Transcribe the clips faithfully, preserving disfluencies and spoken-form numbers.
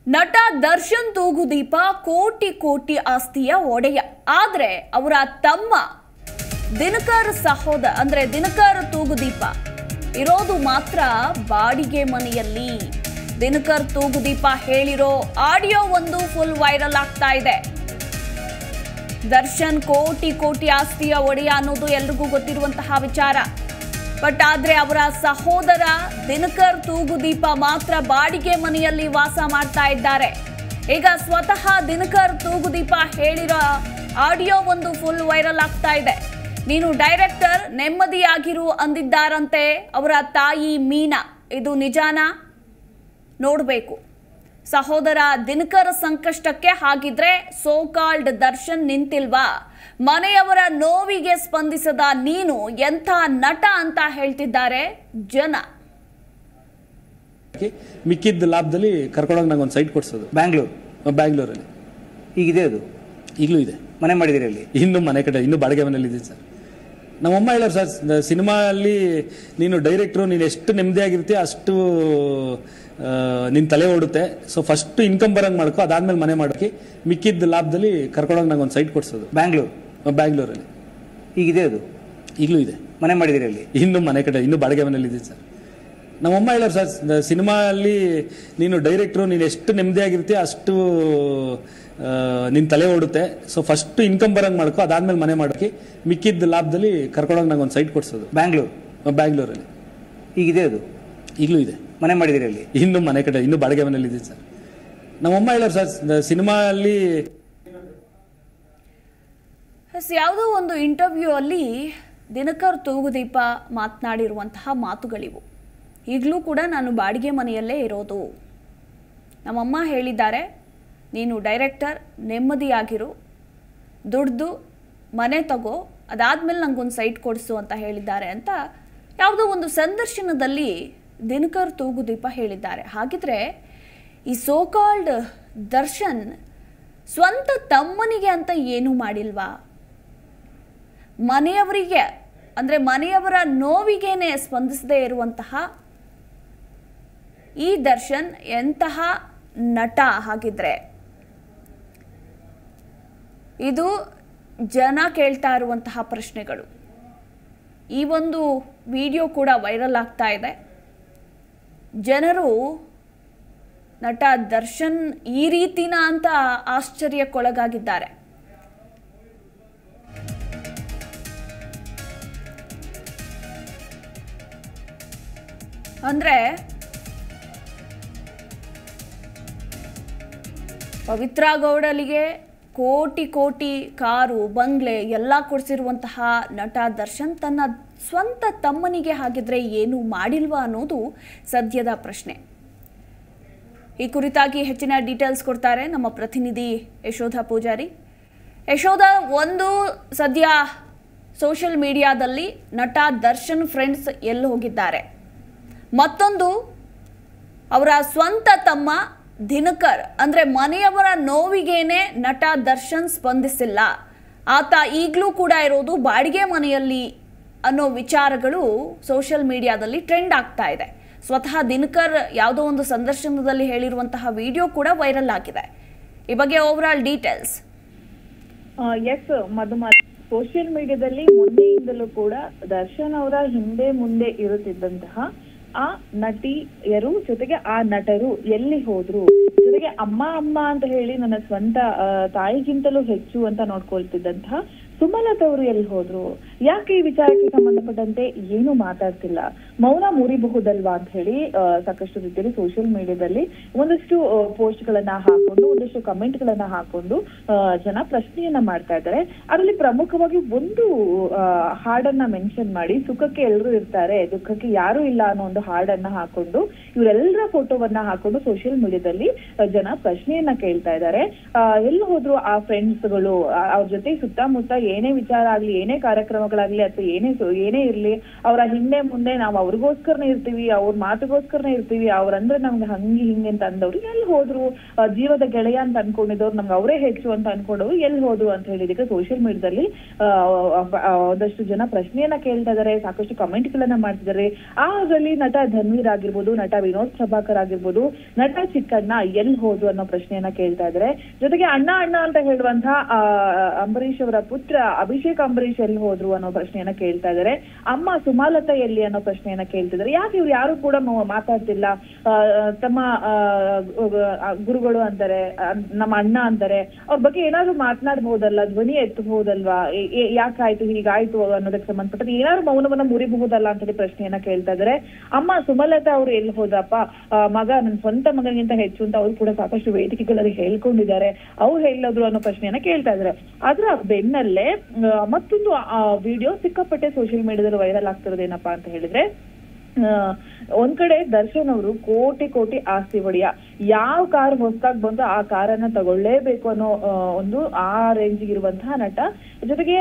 ನಟ ದರ್ಶನ್ ತೂಗುದೀಪ ಕೋಟಿ ಕೋಟಿ ಆಸ್ತಿಯ ಒಡೆಯ. ಆದ್ರೆ ಅವರ ತಮ್ಮ ದಿನಕರ್ ಸಹೋದರ ಅಂದ್ರೆ ದಿನಕರ್ ತೂಗುದೀಪ ಇರೋದು ಮಾತ್ರ ಬಾಡಿಗೆ ಮನೆಯಲ್ಲಿ. ದಿನಕರ್ ತೂಗುದೀಪ ಹೇಳಿರೋ ಆಡಿಯೋ ಒಂದು ಫುಲ್ ವೈರಲ್ ಆಗ್ತಾ ಇದೆ. ದರ್ಶನ್ ಕೋಟಿ ಕೋಟಿ ಆಸ್ತಿಯ ಒಡೆಯ ಅನ್ನೋದು ಎಲ್ರಿಗೂ ಗೊತ್ತಿರುವಂತಹ ವಿಚಾರ. ಬಟ್ ಆದ್ರೆ ಅವರ ಸಹೋದರ ದಿನಕರ್ ತೂಗುದೀಪ ಮಾತ್ರ ಬಾಡಿಗೆ ಮನೆಯಲ್ಲಿ ವಾಸ ಮಾಡ್ತಾ ಇದ್ದಾರೆ. ಈಗ ಸ್ವತಃ ದಿನಕರ್ ತೂಗುದೀಪ ಹೇಳಿರೋ ಆಡಿಯೋ ಒಂದು ಫುಲ್ ವೈರಲ್ ಆಗ್ತಾ ಇದೆ. ನೀನು ಡೈರೆಕ್ಟರ್ ನೆಮ್ಮದಿಯಾಗಿರು ಅಂದಿದ್ದಾರಂತೆ ಅವರ ತಾಯಿ ಮೀನಾ. ಇದು ನಿಜಾನಾ? ನೋಡಬೇಕು. ಸಹೋದರ ದಿನಕರ್ ಸಂಕಷ್ಟಕ್ಕೆ ಹಾಗಿದ್ರೆ ಸೋಕಾಲ್ಡ್ ದರ್ಶನ್ ನಿಂತಿಲ್ವಾ? ಮನೆಯವರ ನೋವಿಗೆ ಸ್ಪಂದಿಸದ ನೀನು ಎಂಥ ನಟ ಅಂತ ಹೇಳ್ತಿದ್ದಾರೆ ಜನ. ಮಿಕ್ಕಿದ್ದ ಲಾಭದಲ್ಲಿ ಕರ್ಕೊಂಡೋಗಿ ನಂಗೆ ಒಂದು ಸೈಟ್ ಕೊಡ್ಸೋದು ಬ್ಯಾಂಗ್ಳೂರ್ ಬ್ಯಾಂಗ್ಳೂರಲ್ಲಿ ಈಗಿದೆ. ಅದು ಈಗಲೂ ಇದೆ. ಮನೆ ಮಾಡಿದಿರಿ ಅಲ್ಲಿ? ಇನ್ನು ಮನೆ ಕಡೆ ಇನ್ನು ಬಾಡಿಗೆ ಮನೇಲಿ ಇದೆ ಸರ್. ನಮ್ಮಮ್ಮ ಹೇಳೋರು ಸರ್, ಸಿನಿಮಾ ಅಲ್ಲಿ ನೀನು ಡೈರೆಕ್ಟ್ರು, ನೀನು ಎಷ್ಟು ನೆಮ್ಮದಿಯಾಗಿರ್ತೀಯ ಅಷ್ಟು ನಿನ್ನ ತಲೆ ಓಡುತ್ತೆ. ಸೊ ಫಸ್ಟ್ ಇನ್ಕಮ್ ಬರಂಗ್ ಮಾಡ್ಕೊ, ಅದಾದ್ಮೇಲೆ ಮನೆ ಮಾಡೋಕೆ ಮಿಕ್ಕಿದ್ದ ಲಾಭದಲ್ಲಿ ಕರ್ಕೊಂಡೋಗಿ ನಂಗೆ ಒಂದು ಸೈಟ್ ಕೊಡ್ಸೋದು ಬ್ಯಾಂಗ್ಳೂರ್ ಬ್ಯಾಂಗ್ಳೂರಲ್ಲಿ ಈಗಿದೆ. ಅದು ಈಗಲೂ ಇದೆ. ಮನೆ ಮಾಡಿದಿರಿ ಅಲ್ಲಿ? ಇನ್ನು ಮನೆ ಕಡೆ ಇನ್ನು ಬಾಡಿಗೆ ಮನೇಲಿ ಇದೆ ಸರ್. ನಮ್ಮಮ್ಮ ಹೇಳೋರು ಸರ್, ಸಿನಿಮಾ ಅಲ್ಲಿ ನೀನು ಡೈರೆಕ್ಟ್ರು, ನೀನು ಎಷ್ಟು ನೆಮ್ಮದಿಯಾಗಿರ್ತೀಯ ಅಷ್ಟು ನಿನ್ನ ತಲೆ ಓಡುತ್ತೆ. ಸೊ ಫಸ್ಟ್ ಇನ್ಕಮ್ ಬರಂಗ್ ಮಾಡ್ಕೊ, ಅದಾದ್ಮೇಲೆ ಮನೆ ಮಾಡೋಕೆ ಮಿಕ್ಕಿದ್ದ ಲಾಭದಲ್ಲಿ ಕರ್ಕೊಂಡೋಗಿ ನಂಗೆ ಒಂದು ಸೈಟ್ ಕೊಡ್ಸೋದು ಬ್ಯಾಂಗ್ಳೂರ್ ಬ್ಯಾಂಗ್ಳೂರಲ್ಲಿ ಈಗಿದೆ. ಅದು ಈಗಲೂ ಇದೆ. ಮನೆ ಮಾಡಿದಿರಿ ಅಲ್ಲಿ? ಇನ್ನು ಮನೆ ಕಡೆ ಇನ್ನು ಬಾಡಿಗೆ ಮನೇಲಿ ಇದೆ ಸರ್. ನಮ್ಮಮ್ಮ ಹೇಳೋರು ಸರ್, ಸಿನಿಮಾ ಅಲ್ಲಿ ಯಾವುದೋ ಒಂದು ಇಂಟರ್ವ್ಯೂ ಅಲ್ಲಿ ದಿನಕರ್ ತೂಗುದೀಪ ಮಾತನಾಡಿರುವಂತಹ ಮಾತುಗಳಿವು. ಈಗಲೂ ಕೂಡ ನಾನು ಬಾಡಿಗೆ ಮನೆಯಲ್ಲೇ ಇರೋದು. ನಮ್ಮಮ್ಮ ಹೇಳಿದ್ದಾರೆ, ನೀನು ಡೈರೆಕ್ಟರ್ ನೆಮ್ಮದಿಯಾಗಿರು, ದುಡ್ದು ಮನೆ ತಗೋ, ಅದಾದ್ಮೇಲೆ ನಂಗೊಂದು ಸೈಟ್ ಕೊಡಿಸು ಅಂತ ಹೇಳಿದ್ದಾರೆ ಅಂತ ಯಾವುದೋ ಒಂದು ಸಂದರ್ಶನದಲ್ಲಿ ದಿನಕರ್ ತೂಗುದೀಪ ಹೇಳಿದ್ದಾರೆ. ಹಾಗಿದ್ರೆ ಈ ಸೋಕಾಲ್ಡ್ ದರ್ಶನ್ ಸ್ವಂತ ತಮ್ಮನಿಗೆ ಅಂತ ಏನೂ ಮಾಡಿಲ್ವಾ? ಮನೆಯವರಿಗೆ ಅಂದರೆ ಮನೆಯವರ ನೋವಿಗೇನೆ ಸ್ಪಂದಿಸದೇ ಇರುವಂತಹ ಈ ದರ್ಶನ್ ಎಂತಹ ನಟ? ಹಾಗಿದ್ರೆ ಇದು ಜನ ಕೇಳ್ತಾ ಇರುವಂತಹ ಪ್ರಶ್ನೆಗಳು. ಈ ಒಂದು ವಿಡಿಯೋ ಕೂಡ ವೈರಲ್ ಆಗ್ತಾ ಇದೆ. ಜನರು ನಟ ದರ್ಶನ್ ಈ ರೀತಿನ ಅಂತ ಆಶ್ಚರ್ಯಕ್ಕೊಳಗಾಗಿದ್ದಾರೆ. ಅಂದ್ರೆ ಪವಿತ್ರ ಗೌಡಲಿಗೆ ಕೋಟಿ ಕೋಟಿ ಕಾರು ಬಂಗ್ಲೆ ಎಲ್ಲ ಕೊಡಿಸಿರುವಂತಹ ನಟ ದರ್ಶನ್ ತನ್ನ ಸ್ವಂತ ತಮ್ಮನಿಗೆ ಹಾಗಿದ್ರೆ ಏನು ಮಾಡಿಲ್ವಾ ಅನ್ನೋದು ಸದ್ಯದ ಪ್ರಶ್ನೆ. ಈ ಕುರಿತಾಗಿ ಹೆಚ್ಚಿನ ಡೀಟೇಲ್ಸ್ ಕೊಡ್ತಾರೆ ನಮ್ಮ ಪ್ರತಿನಿಧಿ ಯಶೋಧ ಪೂಜಾರಿ. ಯಶೋಧ, ಒಂದು ಸದ್ಯ ಸೋಷಿಯಲ್ ಮೀಡಿಯಾದಲ್ಲಿ ನಟ ದರ್ಶನ್ ಫ್ರೆಂಡ್ಸ್ ಎಲ್ಲಿ ಹೋಗಿದ್ದಾರೆ, ಮತ್ತೊಂದು ಅವರ ಸ್ವಂತ ತಮ್ಮ ದಿನಕರ್ ಅಂದ್ರೆ ಮನೆಯವರ ನೋವಿಗೇನೆ ನಟ ದರ್ಶನ್ ಸ್ಪಂದಿಸಿಲ್ಲ, ಆತ ಈಗಲೂ ಕೂಡ ಇರೋದು ಬಾಡಿಗೆ ಮನೆಯಲ್ಲಿ ಅನ್ನೋ ವಿಚಾರಗಳು ಸೋಷಿಯಲ್ ಮೀಡಿಯಾದಲ್ಲಿ ಟ್ರೆಂಡ್ ಆಗ್ತಾ ಇದೆ. ಸ್ವತಃ ದಿನಕರ್ ಯಾವುದೋ ಒಂದು ಸಂದರ್ಶನದಲ್ಲಿ ಹೇಳಿರುವಂತಹ ವಿಡಿಯೋ ಕೂಡ ವೈರಲ್ ಆಗಿದೆ. ಈ ಬಗ್ಗೆ over all details. Yes Madhumari, social ಮೀಡಿಯಾದಲ್ಲಿ ಮೊನ್ನೆಯಿಂದಲೂ ಕೂಡ ದರ್ಶನ್ ಅವರ ಹಿಂದೆ ಮುಂದೆ ಇರುತ್ತಿದ್ದಂತಹ ಆ ನಟಿಯರು ಜೊತೆಗೆ ಆ ನಟರು ಎಲ್ಲಿ ಹೋದ್ರು, ಜೊತೆಗೆ ಅಮ್ಮ ಅಮ್ಮ ಅಂತ ಹೇಳಿ ನನ್ನ ಸ್ವಂತ ತಾಯಿಗಿಂತಲೂ ಹೆಚ್ಚು ಅಂತ ನೋಡ್ಕೊಳ್ತಿದ್ದಂತಹ ಸುಮಲತಾ ಅವರು ಎಲ್ಲಿ ಹೋದ್ರು, ಯಾಕೆ ಈ ವಿಚಾರಕ್ಕೆ ಸಂಬಂಧಪಟ್ಟಂತೆ ಏನು ಮಾತಾಡ್ತಿಲ್ಲ, ಮೌನ ಮುರಿಬಹುದಲ್ವಾ ಅಂತ ಹೇಳಿ ಸಾಕಷ್ಟು ರೀತಿಯಲ್ಲಿ ಸೋಷಿಯಲ್ ಮೀಡಿಯಾದಲ್ಲಿ ಒಂದಷ್ಟು ಪೋಸ್ಟ್ ಗಳನ್ನ ಹಾಕೊಂಡು ಒಂದಷ್ಟು ಕಮೆಂಟ್ ಗಳನ್ನ ಹಾಕೊಂಡು ಜನ ಪ್ರಶ್ನೆಯನ್ನ ಮಾಡ್ತಾ ಇದ್ದಾರೆ. ಅದರಲ್ಲಿ ಪ್ರಮುಖವಾಗಿ ಒಂದು ಹಾಡನ್ನ ಮೆನ್ಷನ್ ಮಾಡಿ, ಸುಖಕ್ಕೆ ಎಲ್ಲರೂ ಇರ್ತಾರೆ ದುಃಖಕ್ಕೆ ಯಾರು ಇಲ್ಲ ಅನ್ನೋ ಒಂದು ಹಾಡನ್ನ ಹಾಕೊಂಡು ಇವರೆಲ್ಲರ ಫೋಟೋವನ್ನ ಹಾಕೊಂಡು ಸೋಷಿಯಲ್ ಮೀಡಿಯಾದಲ್ಲಿ ಜನ ಪ್ರಶ್ನೆಯನ್ನ ಕೇಳ್ತಾ ಇದ್ದಾರೆ. ಎಲ್ಲಿ ಹೋದ್ರು ಆ ಫ್ರೆಂಡ್ಸ್ ಗಳು, ಅವ್ರ ಜೊತೆ ಸುತ್ತಮುತ್ತ ಏನೇ ವಿಚಾರ ಆಗ್ಲಿ, ಏನೇ ಕಾರ್ಯಕ್ರಮಗಳು ಮಕ್ಕಳಾಗ್ಲಿ ಅಥವಾ ಏನೇ ಏನೇ ಇರ್ಲಿ, ಅವರ ಹಿಂದೆ ಮುಂದೆ ನಾವು ಅವ್ರಿಗೋಸ್ಕರನೇ ಇರ್ತೀವಿ, ಅವ್ರ ಮಾತುಗೋಸ್ಕರನೇ ಇರ್ತೀವಿ, ಅವ್ರಂದ್ರೆ ನಮ್ಗೆ ಹಂಗೆ ಹಿಂಗೆ ಅಂತ ಅಂದವ್ರು ಎಲ್ಲಿ ಹೋದ್ರು, ಜೀವದ ಗೆಳೆಯ ಅಂತ ಅನ್ಕೊಂಡಿದ್ದವ್ರು ನಮ್ಗೆ ಅವರೇ ಹೆಚ್ಚು ಅಂತ ಅನ್ಕೊಂಡವ್ರು ಎಲ್ಲಿ ಹೋದ್ರು ಅಂತ ಹೇಳಿದಕ್ಕೆ ಸೋಷಿಯಲ್ ಮೀಡಿಯಾದಲ್ಲಿ ಒಂದಷ್ಟು ಜನ ಪ್ರಶ್ನೆಯನ್ನ ಕೇಳ್ತಾ ಇದಾರೆ, ಸಾಕಷ್ಟು ಕಮೆಂಟ್ ಗಳನ್ನ ಮಾಡ್ತಿದ್ದಾರೆ. ಅದರಲ್ಲಿ ನಟ ಧನ್ವೀರ್ ಆಗಿರ್ಬೋದು, ನಟ ವಿನೋದ್ ಪ್ರಭಾಕರ್ ಆಗಿರ್ಬೋದು, ನಟ ಚಿಕ್ಕಣ್ಣ ಎಲ್ಲಿ ಹೋದ್ರು ಅನ್ನೋ ಪ್ರಶ್ನೆಯನ್ನ ಕೇಳ್ತಾ ಇದಾರೆ. ಜೊತೆಗೆ ಅಣ್ಣ ಅಣ್ಣ ಅಂತ ಹೇಳುವಂತಹ ಅಂಬರೀಶ್ ಅವರ ಪುತ್ರ ಅಭಿಷೇಕ್ ಅಂಬರೀಶ್ ಎಲ್ಲಿ ಹೋದ್ರು ಅನ್ನೋ ಪ್ರಶ್ನೆಯನ್ನ ಕೇಳ್ತಾ ಇದಾರೆ. ಅಮ್ಮ ಸುಮಾಲತಾ ಎಲ್ಲಿ ಅನ್ನೋ ಪ್ರಶ್ನೆಯನ್ನ ಕೇಳ್ತಿದ್ದಾರೆ. ಯಾಕೆ ಇವ್ರು ಯಾರು ಕೂಡ ಮಾತಾಡ್ತಿಲ್ಲ, ತಮ್ಮ ಗುರುಗಳು ಅಂತಾರೆ, ನಮ್ಮ ಅಣ್ಣ ಅಂತಾರೆ, ಅವ್ರ ಬಗ್ಗೆ ಏನಾದ್ರು ಮಾತನಾಡ್ಬಹುದಲ್ಲ, ಧ್ವನಿ ಎತ್ತಬಹುದಲ್ವಾ, ಯಾಕಾಯ್ತು ಹೀಗಾಯ್ತು ಅನ್ನೋದಕ್ಕೆ ಸಂಬಂಧಪಟ್ಟದ್ದು ಏನಾದ್ರು ಮೌನವನ್ನ ಮುರಿಬಹುದಲ್ಲ ಅಂತ ಹೇಳಿ ಪ್ರಶ್ನೆಯನ್ನ ಕೇಳ್ತಾ ಇದಾರೆ. ಅಮ್ಮ ಸುಮಲತಾ ಅವ್ರು ಎಲ್ಲಿ ಹೋದಪ್ಪ, ಮಗ ನನ್ನ ಸ್ವಂತ ಮಗನಿಗಿಂತ ಹೆಚ್ಚು ಅಂತ ಅವ್ರು ಕೂಡ ಸಾಕಷ್ಟು ವೇದಿಕೆಗಳಲ್ಲಿ ಹೇಳ್ಕೊಂಡಿದ್ದಾರೆ, ಅವ್ರು ಹೇಳೋದ್ರು ಅನ್ನೋ ಪ್ರಶ್ನೆಯನ್ನ ಕೇಳ್ತಾ ಇದಾರೆ. ಅದ್ರ ಬೆನ್ನಲ್ಲೇ ಮತ್ತೊಂದು ವಿಡಿಯೋ ಸಿಕ್ಕಾಪಟ್ಟೆ ಸೋಷಿಯಲ್ ಮೀಡಿಯಾದಲ್ಲಿ ವೈರಲ್ ಆಗ್ತಿರೋದೇನಪ್ಪಾ ಅಂತ ಹೇಳಿದ್ರೆ, ಒಂದ್ ಕಡೆ ದರ್ಶನ್ ಅವರು ಕೋಟಿ ಕೋಟಿ ಆಸ್ತಿ ಒಡೆಯ, ಯಾವ ಕಾರ್ ಹೊಸದಾಗಿ ಬಂದು ಆ ಕಾರನ್ನ ತಗೊಳ್ಳೇಬೇಕು ಅನ್ನೋ ಒಂದು ಆ ರೇಂಜ್ ಇರುವಂತಹ ನಟ, ಜೊತೆಗೆ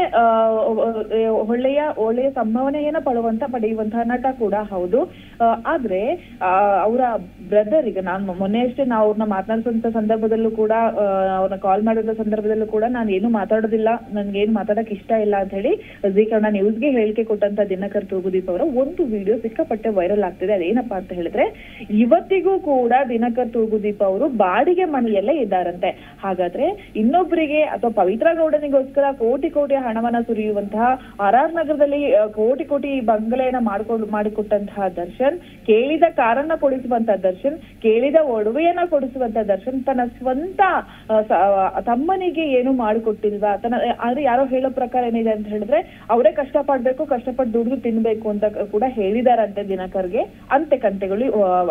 ಒಳ್ಳೆಯ ಒಳ್ಳೆಯ ಸಂಭಾವನೆಯನ್ನ ಪಡುವಂತ ಪಡೆಯುವಂತಹ ನಟ ಕೂಡ ಹೌದು. ಆದ್ರೆ ಅವರ ಬ್ರದರ್, ಈಗ ನಾನು ಮೊನ್ನೆ ಅಷ್ಟೇ ನಾವು ಅವ್ರನ್ನ ಮಾತನಾಡಿಸುವಂತ ಸಂದರ್ಭದಲ್ಲೂ ಕೂಡ, ಅವ್ರನ್ನ ಕಾಲ್ ಮಾಡಿದ ಸಂದರ್ಭದಲ್ಲೂ ಕೂಡ ನಾನು ಏನು ಮಾತಾಡೋದಿಲ್ಲ, ನನ್ಗೆ ಏನು ಮಾತಾಡಕ್ ಇಷ್ಟ ಇಲ್ಲ ಅಂತ ಹೇಳಿ ಜೀ ಕನ್ನಡ ನ್ಯೂಸ್ಗೆ ಹೇಳಿಕೆ ಕೊಟ್ಟಂತ ದಿನಕರ್ ತೂಗುದೀಪ್ ಅವರ ಒಂದು ವಿಡಿಯೋ ಸಿಕ್ಕಾಪಟ್ಟೆ ವೈರಲ್ ಆಗ್ತಿದೆ. ಅದೇನಪ್ಪಾ ಅಂತ ಹೇಳಿದ್ರೆ, ಇವತ್ತಿಗೂ ಕೂಡ ದಿನಕರ್ ತೂಗುದೀಪ್ ಅವರು ಬಾಡಿಗೆ ಮನೆಯಲ್ಲೇ ಇದ್ದಾರಂತೆ. ಹಾಗಾದ್ರೆ ಇನ್ನೊಬ್ಬರಿಗೆ ಅಥವಾ ಪವಿತ್ರ ಗೌಡನಿಗೋಸ್ಕರ ಕೋಟಿ ಕೋಟಿ ಹಣವನ್ನ ಸುರಿಯುವಂತಹ ಆರ್ ಆರ್ ನಗರದಲ್ಲಿ ಕೋಟಿ ಕೋಟಿ ಬಂಗಲೆಯನ್ನ ಮಾಡ್ಕೊಂಡು ಮಾಡಿಕೊಟ್ಟಂತಹ ದರ್ಶನ್, ಕೇಳಿದ ಕಾರನ್ನ ಕೊಡಿಸುವಂತ ದರ್ಶನ್, ಕೇಳಿದ ಒಡವೆಯನ್ನ ಕೊಡಿಸುವಂತ ದರ್ಶನ್, ತನ್ನ ಸ್ವಂತ ತಮ್ಮನಿಗೆ ಏನು ಮಾಡಿಕೊಟ್ಟಿಲ್ವಾ, ತನ್ನ ಆದ್ರೆ ಯಾರೋ ಹೇಳೋ ಪ್ರಕಾರ ಏನಿದೆ ಅಂತ ಹೇಳಿದ್ರೆ, ಅವರೇ ಕಷ್ಟ ಪಡ್ಬೇಕು, ಕಷ್ಟಪಟ್ಟು ದುಡಿದು ತಿನ್ಬೇಕು ಅಂತ ಕೂಡ ಹೇಳಿದಾರಂತೆ ದಿನಕರ್ಗೆ. ಅಂತೆ ಕಂತೆಗಳು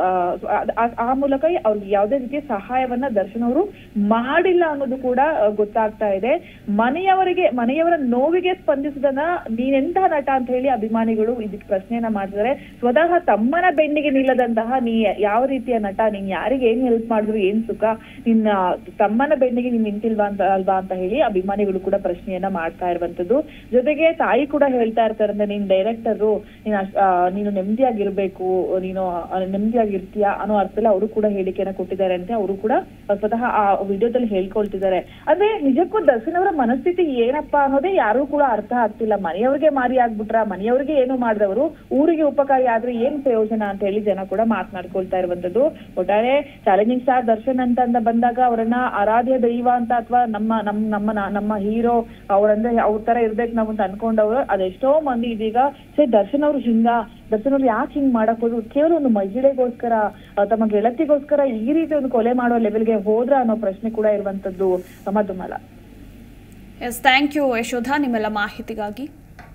ಆ ಮೂಲಕ ಅವ್ರಿಗೆ ಯಾವುದೇ ರೀತಿಯ ಸಹಾಯವನ್ನ ದರ್ಶನ್ ಅವರು ಮಾಡಿಲ್ಲ ಅನ್ನೋದು ಕೂಡ ಗೊತ್ತಾಗ್ತಾ ಇದೆ. ಮನೆಯವರಿಗೆ ಮನೆಯವರ ನೋವಿಗೆ ಸ್ಪಂದಿಸಿದನ ನೀನೆಂತಹ ನಟ ಅಂತ ಹೇಳಿ ಅಭಿಮಾನಿಗಳು ಇದಕ್ಕೆ ಪ್ರಶ್ನೆಯನ್ನ ಮಾಡ್ತಿದ್ದಾರೆ. ಸ್ವತಃ ತಮ್ಮನ ಬೆನ್ನಿಗೆ ನಿಲ್ಲದಂತಹ ನೀ ಯಾವ ರೀತಿಯ ನಟ, ನೀನ್ ಯಾರಿಗೆ ಏನ್ ಹೆಲ್ಪ್ ಮಾಡಿದ್ರು, ಏನ್ ಸುಖ, ನಿನ್ನ ತಮ್ಮನ ಬೆನ್ನಿಗೆ ನೀನ್ ನಿಂತಿಲ್ವಾ ಅಂತ ಅಲ್ವಾ ಅಂತ ಹೇಳಿ ಅಭಿಮಾನಿಗಳು ಕೂಡ ಪ್ರಶ್ನೆಯನ್ನ ಮಾಡ್ತಾ ಇರುವಂತದ್ದು. ಜೊತೆಗೆ ತಾಯಿ ಕೂಡ ಹೇಳ್ತಾ ಇರ್ತಾರೆ, ನೀನ್ ಡೈರೆಕ್ಟರು, ನೀನ್ ನೀನು ನೆಮ್ಮದಿಯಾಗಿರ್ಬೇಕು, ನೀನು ನೆಮ್ಮದಿಯಾಗಿರ್ತೀಯಾ ಅನ್ನೋ ಅರ್ಥದಲ್ಲಿ ಅವರು ಕೂಡ ಹೇಳಿಕೆಯನ್ನ ಕೊಟ್ಟಿದ್ದಾರೆ ಅಂತ ಅವರು ಕೂಡ ಸ್ವತಃ ಆ ವಿಡಿಯೋದಲ್ಲಿ ಹೇಳ್ಕೊಳ್ತಿದ್ದಾರೆ. ಅಂದ್ರೆ ನಿಜಕ್ಕೂ ದರ್ಶನ್ ಅವರ ಮನಸ್ಥಿತಿ ಏನಪ್ಪಾ ಅನ್ನೋದೇ ಯಾರು ಕೂಡ ಅರ್ಥ ಆಗ್ತಿಲ್ಲ. ಮನೆಯವ್ರಿಗೆ ಮಾರಿ ಆಗ್ಬಿಟ್ರ, ಮನೆಯವ್ರಿಗೆ ಏನು ಮಾಡಿದವರು, ಊರಿಗೆ ಉಪಕಾರಿ ಆದ್ರೆ ಏನ್ ಪ್ರಯೋಜನ ಅಂತ ಹೇಳಿ ಜನ ಕೂಡ ಮಾತನಾಡ್ಕೊಳ್ತಾ ಇರುವಂತದ್ದು. ಒಟ್ಟಾರೆ ಚಾಲೆಂಜಿಂಗ್ ಸ್ಟಾರ್ ದರ್ಶನ್ ಅಂತ ಬಂದಾಗ ಅವರನ್ನ ಆರಾಧ್ಯ ದೈವ ಅಂತ ಅಥವಾ ನಮ್ಮ ನಮ್ ನಮ್ಮ ನಮ್ಮ ಹೀರೋ ಅವ್ರಂದ್ರೆ ಅವ್ರ ತರ ಇರ್ಬೇಕು ನಾವು ಅಂತ ಅನ್ಕೊಂಡವ್ರು ಅದೆಷ್ಟೋ ಮಂದಿ ಇದೀಗ ಸೇ ದರ್ಶನ್ ಅವ್ರು ಹಿಂಗ, ದರ್ಶನ್ ಅವ್ರು ಯಾಕೆ ಹಿಂಗ್ ಮಾಡಕ್ ಹೋದ್ರು, ಕೇವಲ ಒಂದು ಮಹಿಳೆಗೋಸ್ಕರ, ತಮ್ಮ ಗೆಳತಿಗೋಸ್ಕರ ಈ ರೀತಿ ಒಂದು ಕೊಲೆ ಮಾಡೋ ಲೆವೆಲ್ಗೆ ಹೋದ್ರ ಅನ್ನೋ ಪ್ರಶ್ನೆ ಕೂಡ ಇರುವಂತದ್ದು. Madhumala. Yes, thank you Yashoda ನಿಮ್ಮೆಲ್ಲ ಮಾಹಿತಿಗಾಗಿ.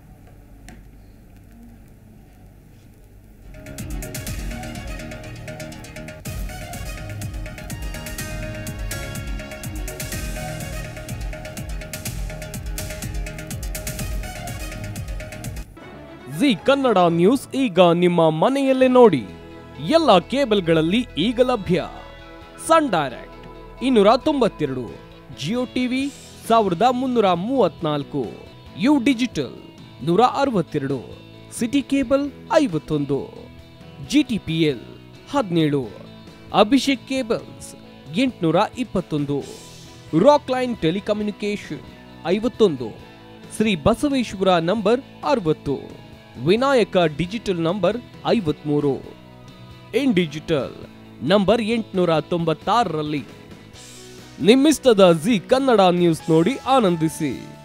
ಜಿ ಕನ್ನಡ ನ್ಯೂಸ್ ಈಗ ನಿಮ್ಮ ಮನೆಯಲ್ಲೇ ನೋಡಿ. ಎಲ್ಲ ಕೇಬಲ್ಗಳಲ್ಲಿ ಈಗ ಲಭ್ಯ. ಸನ್ ಡೈರೆಕ್ಟ್ ಇನ್ನೂರ ತೊಂಬತ್ತೆರಡು, ಜಿಯೋ ಟಿವಿ ಸಾವಿರದ ಮುನ್ನೂರ ಮೂವತ್ನಾಲ್ಕು, ಯು ಡಿಜಿಟಲ್ ನೂರ ಅರವತ್ತೆರಡು, ಸಿಟಿ ಕೇಬಲ್ ಐವತ್ತೊಂದು, ಜಿಟಿಪಿಎಲ್ ಹದಿನೇಳು, ಅಭಿಷೇಕ್ ಕೇಬಲ್ಸ್ ಎಂಟುನೂರ ಇಪ್ಪತ್ತೊಂದು, ರಾಕ್ ಲೈನ್ ಟೆಲಿಕಮ್ಯುನಿಕೇಶನ್ ಐವತ್ತೊಂದು, ಶ್ರೀ ಬಸವೇಶ್ವರ ನಂಬರ್ ಅರವತ್ತು, ವಿನಾಯಕ ಡಿಜಿಟಲ್ ನಂಬರ್ ಐವತ್ಮೂರು, ಇನ್ ಡಿಜಿಟಲ್ ನಂಬರ್ ಎಂಟುನೂರ ತೊಂಬತ್ತಾರರಲ್ಲಿ. ನಿಮ್ಮಿಸ್ತದ ಜಿ ಕನ್ನಡ ನ್ಯೂಸ್ ನೋಡಿ ಆನಂದಿಸಿ.